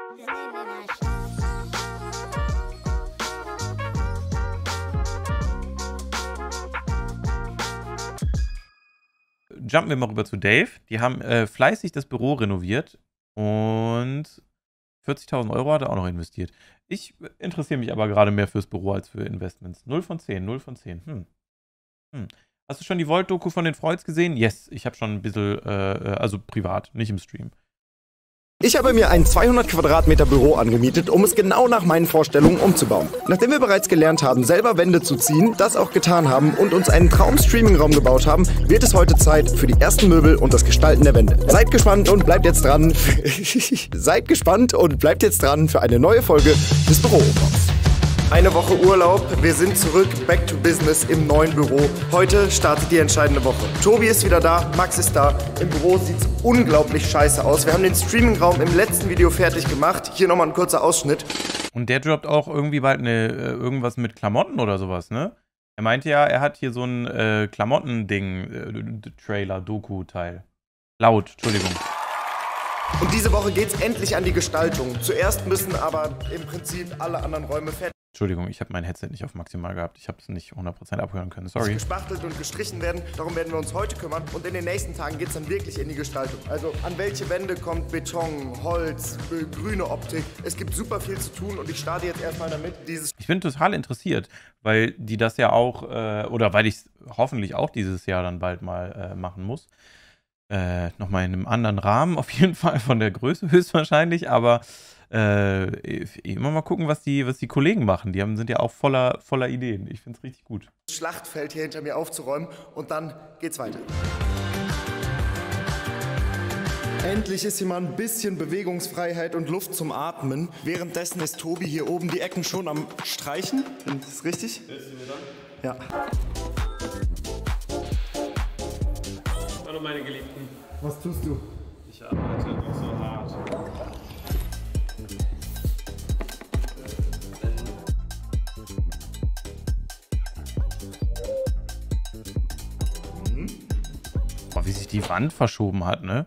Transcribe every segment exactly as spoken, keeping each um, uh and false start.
Jumpen wir mal rüber zu Dave. Die haben äh, fleißig das Büro renoviert und vierzigtausend Euro hat er auch noch investiert. Ich interessiere mich aber gerade mehr fürs Büro als für Investments. null von zehn, null von zehn. Hm. Hm. Hast du schon die Volt-Doku von den Freuds gesehen? Yes, ich habe schon ein bisschen, äh, also privat, nicht im Stream. Ich habe mir ein zweihundert Quadratmeter Büro angemietet, um es genau nach meinen Vorstellungen umzubauen. Nachdem wir bereits gelernt haben, selber Wände zu ziehen, das auch getan haben und uns einen Traum-Streaming-Raum gebaut haben, wird es heute Zeit für die ersten Möbel und das Gestalten der Wände. Seid gespannt und bleibt jetzt dran. Seid gespannt und bleibt jetzt dran für eine neue Folge des Büroumbau's. Eine Woche Urlaub, wir sind zurück, back to business im neuen Büro. Heute startet die entscheidende Woche. Tobi ist wieder da, Max ist da. Im Büro sieht es unglaublich scheiße aus. Wir haben den Streaming-Raum im letzten Video fertig gemacht. Hier nochmal ein kurzer Ausschnitt. Und der droppt auch irgendwie bald eine, äh, irgendwas mit Klamotten oder sowas, ne? Er meinte ja, er hat hier so ein äh, Klamotten-Ding, äh, Trailer, Doku-Teil. Laut, Entschuldigung. Und diese Woche geht's endlich an die Gestaltung. Zuerst müssen aber im Prinzip alle anderen Räume fertig Entschuldigung, ich habe mein Headset nicht auf maximal gehabt. Ich habe es nicht hundert Prozent abhören können. Sorry. Gespachtelt und gestrichen werden. Darum werden wir uns heute kümmern. Und in den nächsten Tagen geht es dann wirklich in die Gestaltung. Also an welche Wände kommt Beton, Holz, äh, grüne Optik. Es gibt super viel zu tun und ich starte jetzt erstmal damit, dieses... Ich bin total interessiert, weil die das ja auch, äh, oder weil ich es hoffentlich auch dieses Jahr dann bald mal äh, machen muss. Äh, nochmal in einem anderen Rahmen, auf jeden Fall von der Größe höchstwahrscheinlich, aber äh, immer mal gucken, was die, was die Kollegen machen. Die haben, sind ja auch voller, voller Ideen. Ich finde es richtig gut. Schlachtfeld hier hinter mir aufzuräumen und dann geht's weiter. Endlich ist hier mal ein bisschen Bewegungsfreiheit und Luft zum Atmen. Währenddessen ist Tobi hier oben die Ecken schon am Streichen. Ist das richtig? Ja. Hallo meine Geliebten. Was tust du? Ich arbeite noch so hart. Boah, wie sich die Wand verschoben hat, ne?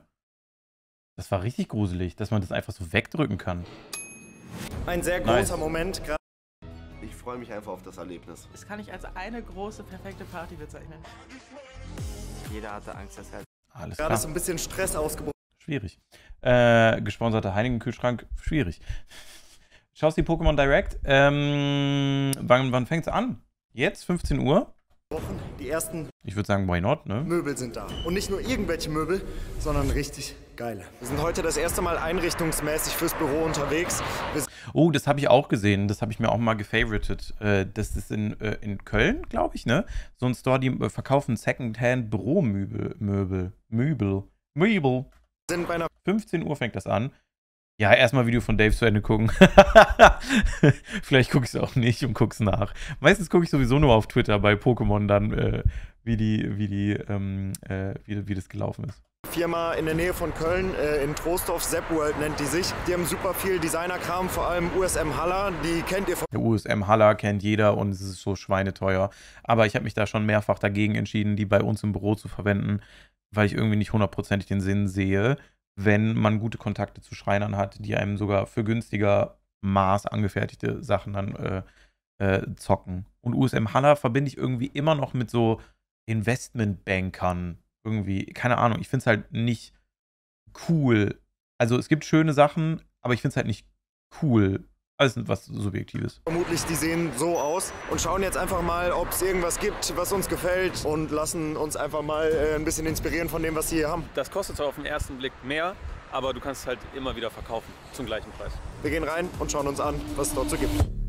Das war richtig gruselig, dass man das einfach so wegdrücken kann. Ein sehr großer Nice. Moment. Ich freue mich einfach auf das Erlebnis. Das kann ich als eine große, perfekte Party bezeichnen. Jeder hatte Angst, dass er... Alles Gerade klar. ist so ein bisschen Stress ausgebrochen. Schwierig. Äh, gesponserter Heineken-Kühlschrank, schwierig. Schaust die Pokémon Direct? Ähm, wann, wann fängt's an? Jetzt? fünfzehn Uhr? Die ersten Ich würde sagen, why not, ne? Möbel sind da. Und nicht nur irgendwelche Möbel, sondern richtig geile. Wir sind heute das erste Mal einrichtungsmäßig fürs Büro unterwegs. Wir Oh, das habe ich auch gesehen. Das habe ich mir auch mal gefavoritet. Äh, das ist in, äh, in Köln, glaube ich, ne? So ein Store, die äh, verkaufen Secondhand-Büromöbel. Möbel. Möbel. Möbel. sind bei einer fünfzehn Uhr fängt das an. Ja, erstmal Video von Dave zu Ende gucken. Vielleicht gucke ich es auch nicht und gucke es nach. Meistens gucke ich sowieso nur auf Twitter bei Pokémon dann, äh, wie die, wie die, ähm, äh, wie, wie das gelaufen ist. Firma in der Nähe von Köln, äh, in Troisdorf, Zepworld nennt die sich. Die haben super viel Designerkram, vor allem U S M Haller, die kennt ihr von... Der U S M Haller kennt jeder und es ist so schweineteuer. Aber ich habe mich da schon mehrfach dagegen entschieden, die bei uns im Büro zu verwenden, weil ich irgendwie nicht hundertprozentig den Sinn sehe, wenn man gute Kontakte zu Schreinern hat, die einem sogar für günstiger Maß angefertigte Sachen dann äh, äh, zocken. Und U S M Haller verbinde ich irgendwie immer noch mit so Investmentbankern. Irgendwie, keine Ahnung, ich finde es halt nicht cool. Also es gibt schöne Sachen, aber ich finde es halt nicht cool. Alles was Subjektives. Vermutlich, die sehen so aus und schauen jetzt einfach mal, ob es irgendwas gibt, was uns gefällt und lassen uns einfach mal äh, ein bisschen inspirieren von dem, was sie hier haben. Das kostet zwar auf den ersten Blick mehr, aber du kannst es halt immer wieder verkaufen, zum gleichen Preis. Wir gehen rein und schauen uns an, was es dort so gibt.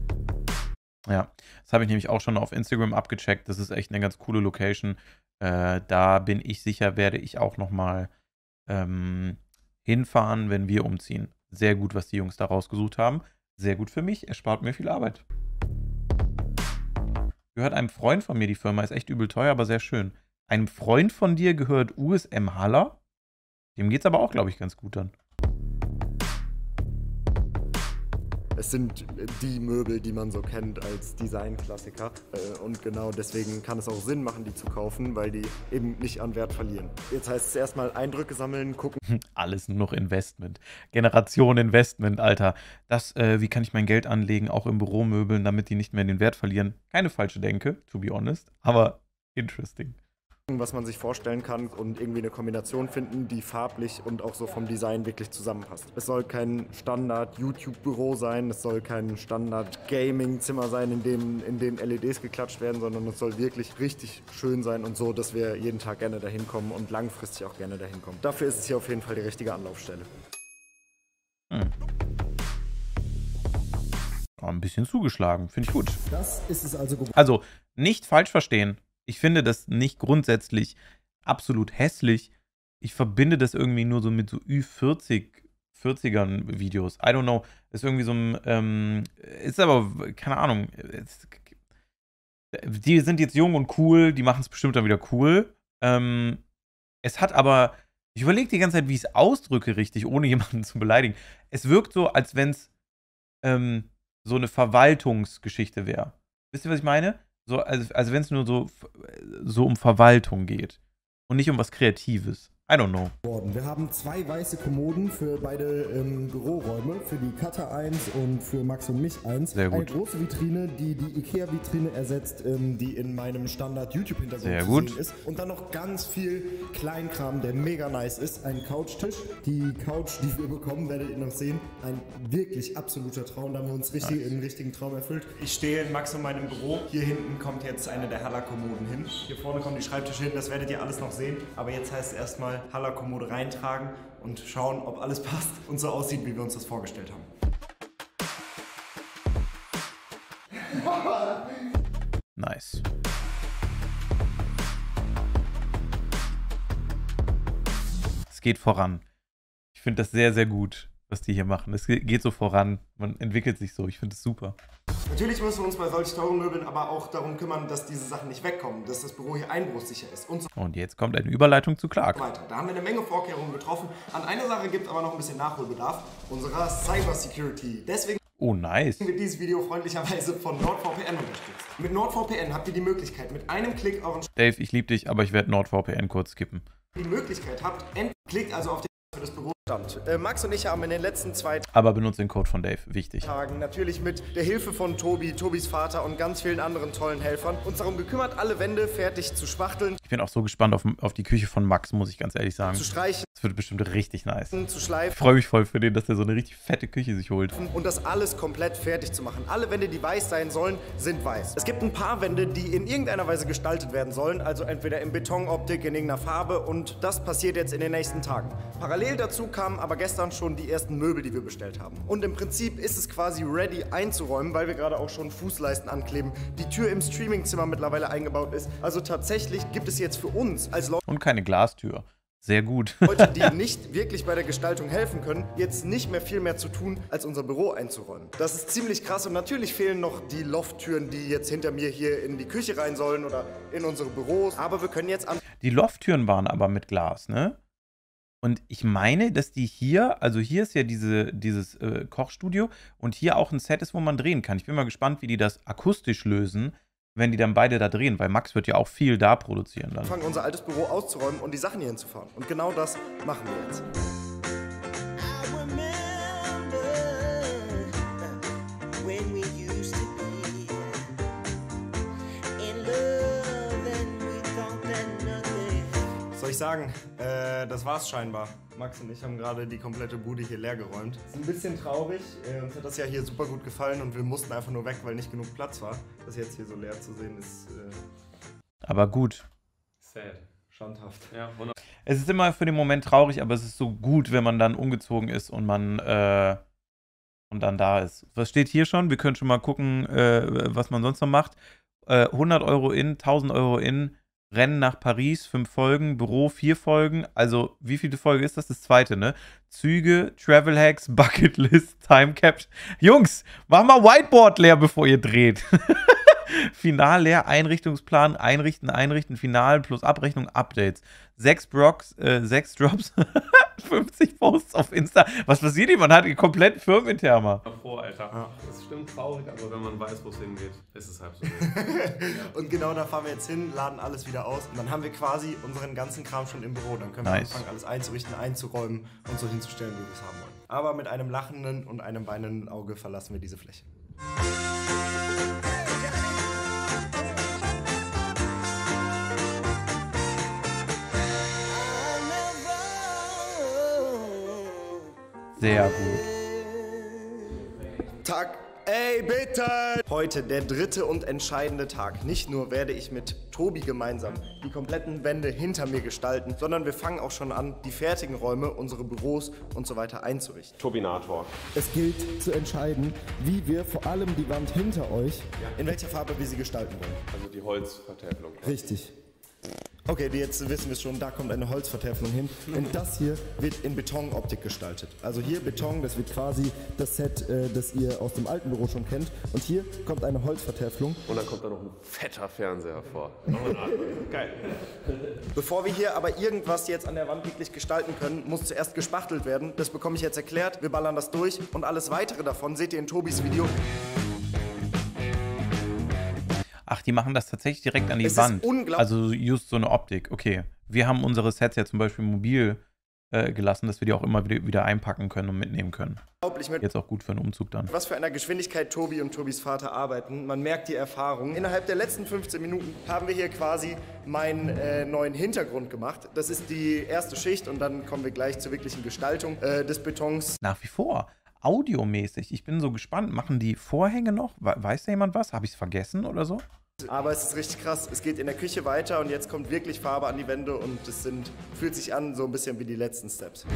Ja, das habe ich nämlich auch schon auf Instagram abgecheckt. Das ist echt eine ganz coole Location. Äh, da bin ich sicher, werde ich auch nochmal ähm, hinfahren, wenn wir umziehen. Sehr gut, was die Jungs da rausgesucht haben. Sehr gut für mich, erspart mir viel Arbeit. Gehört einem Freund von mir, die Firma ist echt übel teuer, aber sehr schön. Einem Freund von dir gehört U S M Haller? Dem geht's aber auch, glaube ich, ganz gut dann. Es sind die Möbel, die man so kennt als Designklassiker. Und genau deswegen kann es auch Sinn machen, die zu kaufen, weil die eben nicht an Wert verlieren. Jetzt heißt es erstmal Eindrücke sammeln, gucken. Alles nur noch Investment. Generation Investment, Alter. Das, äh, wie kann ich mein Geld anlegen, auch in Büromöbeln, damit die nicht mehr den Wert verlieren? Keine falsche Denke, to be honest, aber interesting. Was man sich vorstellen kann und irgendwie eine Kombination finden, die farblich und auch so vom Design wirklich zusammenpasst. Es soll kein Standard-YouTube-Büro sein, es soll kein Standard-Gaming-Zimmer sein, in dem in den L E Ds geklatscht werden, sondern es soll wirklich richtig schön sein und so, dass wir jeden Tag gerne dahin kommen und langfristig auch gerne dahin kommen. Dafür ist es hier auf jeden Fall die richtige Anlaufstelle. Hm. Oh, ein bisschen zugeschlagen, finde ich gut. Das ist es also geworden. Also, nicht falsch verstehen. Ich finde das nicht grundsätzlich absolut hässlich. Ich verbinde das irgendwie nur so mit so Ü vierzig, vierzigern Videos. I don't know. Ist irgendwie so ein, ähm, ist aber, keine Ahnung. Ist, die sind jetzt jung und cool, die machen es bestimmt dann wieder cool. Ähm, es hat aber, ich überlege die ganze Zeit, wie ich es ausdrücke richtig, ohne jemanden zu beleidigen. Es wirkt so, als wenn es ähm, so eine Verwaltungsgeschichte wäre. Wisst ihr, was ich meine? So, also, also wenn es nur so, so um Verwaltung geht und nicht um was Kreatives. I don't know. Wir haben zwei weiße Kommoden für beide ähm, Büroräume, für die Cutter eins und für Max und mich eins. Sehr gut. Eine große Vitrine, die die Ikea-Vitrine ersetzt, ähm, die in meinem Standard-YouTube-Hintergrund Sehr zu gut. sehen ist. Und dann noch ganz viel Kleinkram, der mega nice ist. Ein Couchtisch. Die Couch, die wir bekommen, werdet ihr noch sehen. Ein wirklich absoluter Traum. Da haben wir uns richtig, nice. einen richtigen Traum erfüllt. Ich stehe in Max und meinem Büro. Hier hinten kommt jetzt eine der Haller-Kommoden hin. Hier vorne kommen die Schreibtische hin. Das werdet ihr alles noch sehen. Aber jetzt heißt es erstmal Haller-Kommode reintragen und schauen, ob alles passt und so aussieht, wie wir uns das vorgestellt haben. Nice. Es geht voran. Ich finde das sehr, sehr gut, was die hier machen. Es geht so voran. Man entwickelt sich so. Ich finde es super. Natürlich müssen wir uns bei solchen teuren Möbeln aber auch darum kümmern, dass diese Sachen nicht wegkommen, dass das Büro hier einbruchsicher ist und so Und jetzt kommt eine Überleitung zu Clark. weiter. Da haben wir eine Menge Vorkehrungen getroffen. An einer Sache gibt es aber noch ein bisschen Nachholbedarf, unserer Cyber Security. Deswegen Oh, nice. wird dieses Video freundlicherweise von NordVPN unterstützt. Mit NordVPN habt ihr die Möglichkeit, mit einem Klick euren Dave, ich liebe dich, aber ich werde NordVPN kurz skippen. die Möglichkeit habt, klickt also auf den für das Büro. Äh, Max und ich haben in den letzten zwei Aber benutzt den Code von Dave, wichtig. Tagen natürlich mit der Hilfe von Tobi, Tobis Vater und ganz vielen anderen tollen Helfern uns darum gekümmert, alle Wände fertig zu spachteln, Ich bin auch so gespannt auf, auf die Küche von Max, muss ich ganz ehrlich sagen. zu streichen, Das wird bestimmt richtig nice. zu Ich schleifen freue mich voll für den, dass er so eine richtig fette Küche sich holt. und das alles komplett fertig zu machen. Alle Wände, die weiß sein sollen, sind weiß. Es gibt ein paar Wände, die in irgendeiner Weise gestaltet werden sollen, also entweder in Betonoptik, in irgendeiner Farbe und das passiert jetzt in den nächsten Tagen. Parallel dazu kamen aber gestern schon die ersten Möbel, die wir bestellt haben. Und im Prinzip ist es quasi ready einzuräumen, weil wir gerade auch schon Fußleisten ankleben, die Tür im Streamingzimmer mittlerweile eingebaut ist. Also tatsächlich gibt es jetzt für uns als Und keine Glastür. Sehr gut. Leute, die nicht wirklich bei der Gestaltung helfen können, jetzt nicht mehr viel mehr zu tun, als unser Büro einzuräumen. Das ist ziemlich krass und natürlich fehlen noch die Lofttüren, die jetzt hinter mir hier in die Küche rein sollen oder in unsere Büros. Aber wir können jetzt an Die Lofttüren waren aber mit Glas, ne? Und ich meine, dass die hier, also hier ist ja diese, dieses äh, Kochstudio und hier auch ein Set ist, wo man drehen kann. Ich bin mal gespannt, wie die das akustisch lösen, wenn die dann beide da drehen, weil Max wird ja auch viel da produzieren dann. anfangen, unser altes Büro auszuräumen und die Sachen hier hinzufahren. Und genau das machen wir jetzt. Soll ich sagen, äh, das war's scheinbar. Max und ich haben gerade die komplette Bude hier leer geräumt. Ist ein bisschen traurig, äh, uns hat das ja hier super gut gefallen und wir mussten einfach nur weg, weil nicht genug Platz war. Das jetzt hier so leer zu sehen ist äh, Aber gut. Sad. schandhaft. Ja, wunderbar. Es ist immer für den Moment traurig, aber es ist so gut, wenn man dann umgezogen ist und man äh, und dann da ist. Was steht hier schon? Wir können schon mal gucken, äh, was man sonst noch macht. Äh, hundert Euro in, tausend Euro in, Rennen nach Paris, fünf Folgen, Büro, vier Folgen. Also, wie viele Folge ist das? Das zweite, ne? Züge, Travel Hacks, Bucketlist, Time Capture. Jungs, mach mal Whiteboard leer, bevor ihr dreht. Final leer, Einrichtungsplan, einrichten, einrichten, Final plus Abrechnung, Updates. Sechs Blocks, äh, sechs Drops, fünfzig Posts auf Insta. Was passiert hier? Man hat einen kompletten Firmenintern. Vor, Alter. Ja. Das ist stimmt traurig, aber wenn man weiß, wo es hingeht, ist es halb so. Und genau da fahren wir jetzt hin, laden alles wieder aus und dann haben wir quasi unseren ganzen Kram schon im Büro. Dann können wir nice. anfangen, alles einzurichten, einzuräumen und so hinzustellen, wie wir es haben wollen. Aber mit einem lachenden und einem weinenden Auge verlassen wir diese Fläche. Sehr gut. Tag, ey bitte! Heute der dritte und entscheidende Tag. Nicht nur werde ich mit Tobi gemeinsam die kompletten Wände hinter mir gestalten, sondern wir fangen auch schon an, die fertigen Räume, unsere Büros und so weiter einzurichten. Tobinator. Es gilt zu entscheiden, wie wir vor allem die Wand hinter euch, in welcher Farbe wir sie gestalten wollen. Also die Holzvertäfelung. Richtig. Okay, jetzt wissen wir schon, da kommt eine Holzvertäfelung hin und das hier wird in Betonoptik gestaltet. Also hier Beton, das wird quasi das Set, äh, das ihr aus dem alten Büro schon kennt und hier kommt eine Holzvertäfelung. Und dann kommt da noch ein fetter Fernseher vor. Geil. Bevor wir hier aber irgendwas jetzt an der Wand wirklich gestalten können, muss zuerst gespachtelt werden. Das bekomme ich jetzt erklärt, wir ballern das durch und alles weitere davon seht ihr in Tobis Video. Ach, die machen das tatsächlich direkt an die es Wand. Ist unglaublich. Also just so eine Optik. Okay. Wir haben unsere Sets ja zum Beispiel mobil äh, gelassen, dass wir die auch immer wieder, wieder einpacken können und mitnehmen können. Mit Jetzt auch gut für einen Umzug dann. Was für einer Geschwindigkeit Tobi und Tobis Vater arbeiten. Man merkt die Erfahrung. Innerhalb der letzten fünfzehn Minuten haben wir hier quasi meinen äh, neuen Hintergrund gemacht. Das ist die erste Schicht und dann kommen wir gleich zur wirklichen Gestaltung äh, des Betons. Nach wie vor. Audiomäßig. Ich bin so gespannt. Machen die Vorhänge noch? Weiß da jemand was? Habe ich es vergessen oder so? Aber es ist richtig krass. Es geht in der Küche weiter und jetzt kommt wirklich Farbe an die Wände und es sind, fühlt sich an so ein bisschen wie die letzten Steps.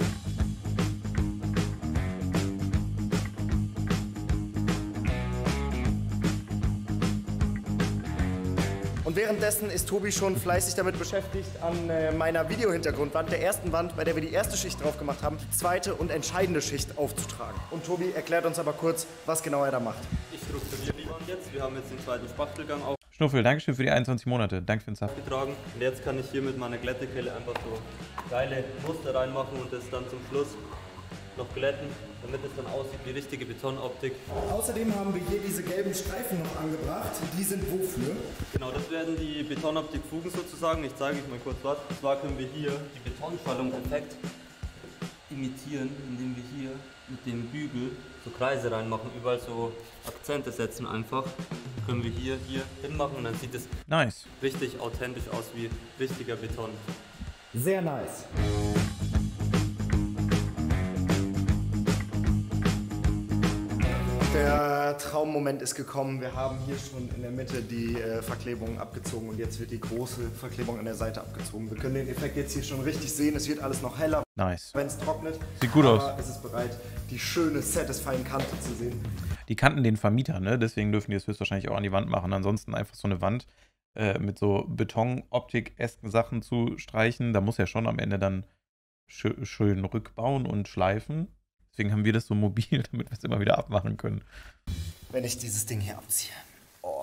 Und währenddessen ist Tobi schon fleißig damit beschäftigt, an äh, meiner Videohintergrundwand, der ersten Wand, bei der wir die erste Schicht drauf gemacht haben, die zweite und entscheidende Schicht aufzutragen. Und Tobi erklärt uns aber kurz, was genau er da macht. Ich strukturiere die Wand jetzt. Wir haben jetzt den zweiten Spachtelgang auf. Schnuffel, Dankeschön für die einundzwanzig Monate. Danke für den Saft. Getragen. Und jetzt kann ich hier mit meiner Glättekelle einfach so geile Muster reinmachen und das dann zum Schluss noch glätten, damit es dann aussieht wie richtige Betonoptik. Außerdem haben wir hier diese gelben Streifen noch angebracht. Die sind wofür? Genau, das werden die Betonoptikfugen sozusagen. Ich zeige euch mal kurz was. Und zwar können wir hier die Betonschwallung perfekt imitieren, indem wir hier mit dem Bügel so Kreise reinmachen, überall so Akzente setzen einfach. Können wir hier, hier hinmachen und dann sieht es nice. richtig authentisch aus wie richtiger Beton. Sehr nice. Der Traummoment ist gekommen. Wir haben hier schon in der Mitte die äh, Verklebung abgezogen und jetzt wird die große Verklebung an der Seite abgezogen. Wir können den Effekt jetzt hier schon richtig sehen. Es wird alles noch heller, nice. Wenn es trocknet. Sieht gut aber aus. Es ist bereit, die schöne satisfying Kante zu sehen. Die kannten den Vermieter, ne? Deswegen dürfen die es höchstwahrscheinlich auch an die Wand machen. Ansonsten einfach so eine Wand äh, mit so Betonoptik-esken Sachen zu streichen. Da muss ja schon am Ende dann schö schön rückbauen und schleifen. Deswegen haben wir das so mobil, damit wir es immer wieder abmachen können. Wenn ich dieses Ding hier abziehe. Oh.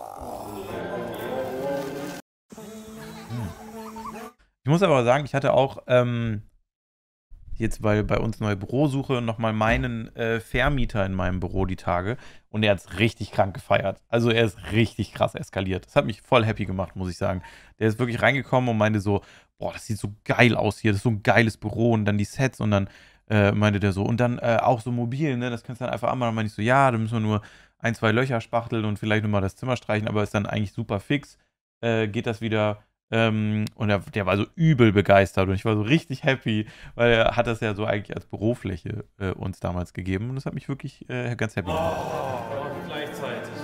Ich muss aber sagen, ich hatte auch ähm, jetzt, weil bei uns neue Bürosuche, nochmal meinen äh, Vermieter in meinem Büro die Tage. Und er hat es richtig krank gefeiert. Also er ist richtig krass eskaliert. Das hat mich voll happy gemacht, muss ich sagen. Der ist wirklich reingekommen und meinte so, boah, das sieht so geil aus hier. Das ist so ein geiles Büro und dann die Sets und dann Äh, meinte der so. Und dann äh, auch so mobil, ne? Das kannst du dann einfach anmachen. Dann meinte ich so, ja, da müssen wir nur ein, zwei Löcher spachteln und vielleicht nochmal das Zimmer streichen, aber ist dann eigentlich super fix. Äh, geht das wieder. Ähm, und der, der war so übel begeistert und ich war so richtig happy, weil er hat das ja so eigentlich als Bürofläche äh, uns damals gegeben und das hat mich wirklich äh, ganz happy gemacht. Oh, gleichzeitig.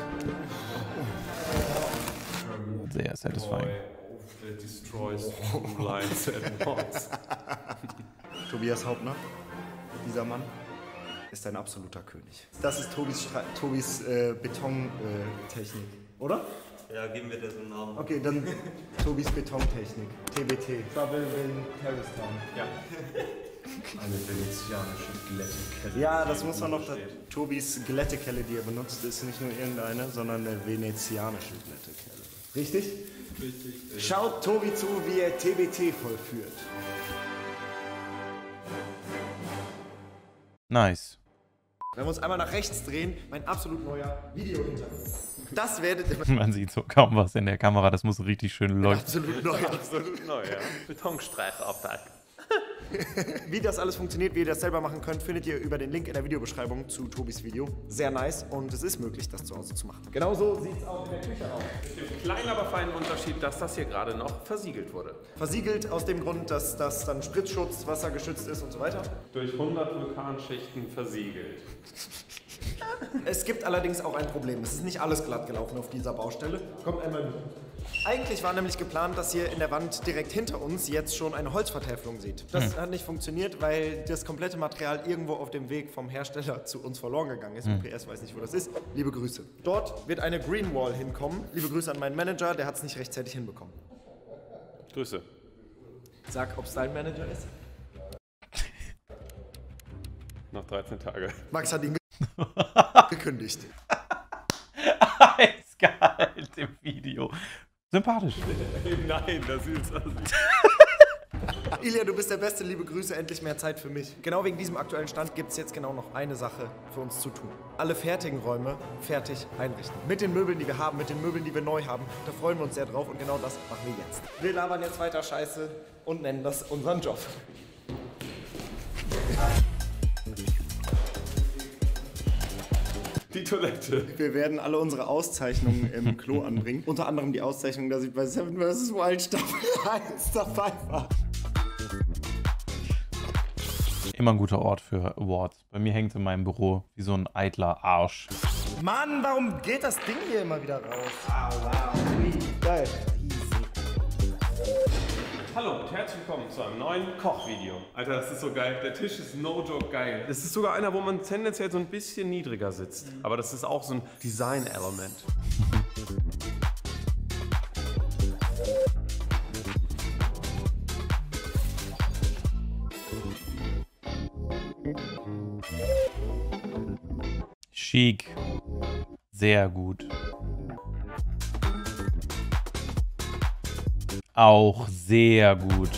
Sehr satisfying. Destroys lines at once. Tobias Hauptner, dieser Mann, ist ein absoluter König. Das ist Tobis, Stra Tobis äh, Betontechnik, äh, oder? Ja, geben wir dir so einen Namen. Okay, dann Tobis Betontechnik, T B T. Trouble in Terrorist Town. Ja. Eine venezianische Glättekelle. Ja, das muss man noch. Da, Tobis Glättekelle, die er benutzt, ist nicht nur irgendeine, sondern eine venezianische Glättekelle. Richtig? Richtig. Schaut Tobi zu, wie er T B T vollführt. Nice. Wenn wir uns einmal nach rechts drehen, mein absolut neuer Videohintergrund. Das werdet ihr... Man sieht so kaum was in der Kamera, das muss richtig schön leuchten. Absolut neu. Absolut neu, ja. Betonstreifen-Abteil. Wie das alles funktioniert, wie ihr das selber machen könnt, findet ihr über den Link in der Videobeschreibung zu Tobis Video. Sehr nice und es ist möglich, das zu Hause zu machen. Genauso sieht es auch in der Küche aus. Mit dem kleinen, aber feinen Unterschied, dass das hier gerade noch versiegelt wurde. Versiegelt aus dem Grund, dass das dann Spritzschutz, wassergeschützt ist und so weiter. Durch hundert Vulkanschichten versiegelt. Es gibt allerdings auch ein Problem. Es ist nicht alles glatt gelaufen auf dieser Baustelle. Kommt einmal mit. Eigentlich war nämlich geplant, dass ihr in der Wand direkt hinter uns jetzt schon eine Holzvertäfelung seht. Das hm. hat nicht funktioniert, weil das komplette Material irgendwo auf dem Weg vom Hersteller zu uns verloren gegangen ist. Hm. U P S weiß nicht, wo das ist. Liebe Grüße. Dort wird eine Green Wall hinkommen. Liebe Grüße an meinen Manager, der hat es nicht rechtzeitig hinbekommen. Grüße. Sag, ob es dein Manager ist. Noch dreizehn Tage. Max hat ihn gekündigt. Eiskalt im Video. Sympathisch. Nein, das ist also nicht. Ilja, du bist der Beste, liebe Grüße, endlich mehr Zeit für mich. Genau wegen diesem aktuellen Stand gibt es jetzt genau noch eine Sache für uns zu tun. Alle fertigen Räume fertig einrichten. Mit den Möbeln, die wir haben, mit den Möbeln, die wir neu haben. Da freuen wir uns sehr drauf und genau das machen wir jetzt. Wir labern jetzt weiter Scheiße und nennen das unseren Job. Die Toilette. Wir werden alle unsere Auszeichnungen im Klo anbringen. Unter anderem die Auszeichnung, dass ich bei Seven versus. Wild Staffel eins dabei war. Immer ein guter Ort für Awards. Bei mir hängt es in meinem Büro wie so ein eitler Arsch. Mann, warum geht das Ding hier immer wieder raus? Wow, wow. Geil. Hallo und herzlich willkommen zu einem neuen Kochvideo. Alter, das ist so geil. Der Tisch ist no joke geil. Das ist sogar einer, wo man tendenziell so ein bisschen niedriger sitzt. Aber das ist auch so ein Design-Element. Chic. Sehr gut. Auch sehr gut.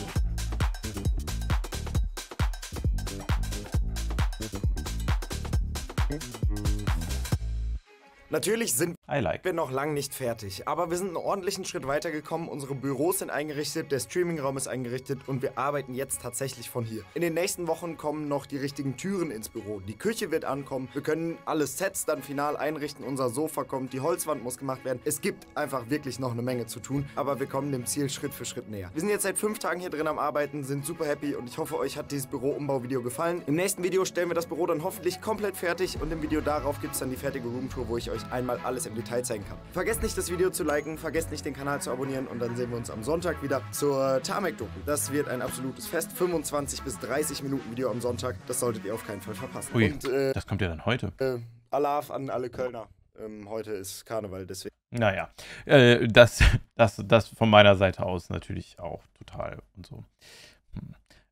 Natürlich sind I like. wir noch lang nicht fertig, aber wir sind einen ordentlichen Schritt weitergekommen. Unsere Büros sind eingerichtet, der Streamingraum ist eingerichtet und wir arbeiten jetzt tatsächlich von hier. In den nächsten Wochen kommen noch die richtigen Türen ins Büro. Die Küche wird ankommen, wir können alle Sets dann final einrichten, unser Sofa kommt, die Holzwand muss gemacht werden. Es gibt einfach wirklich noch eine Menge zu tun, aber wir kommen dem Ziel Schritt für Schritt näher. Wir sind jetzt seit fünf Tagen hier drin am Arbeiten, sind super happy und ich hoffe, euch hat dieses Büroumbauvideo gefallen. Im nächsten Video stellen wir das Büro dann hoffentlich komplett fertig und im Video darauf gibt es dann die fertige Roomtour, wo ich euch einmal alles im Detail zeigen kann. Vergesst nicht, das Video zu liken, vergesst nicht, den Kanal zu abonnieren und dann sehen wir uns am Sonntag wieder zur Tarmac-Doku. Das wird ein absolutes Fest. fünfundzwanzig bis dreißig Minuten Video am Sonntag. Das solltet ihr auf keinen Fall verpassen. Ui, und, äh, das kommt ja dann heute. Äh, Alaf an alle Kölner. Ähm, heute ist Karneval, deswegen. Naja, äh, das, das, das von meiner Seite aus natürlich auch total und so. Hm.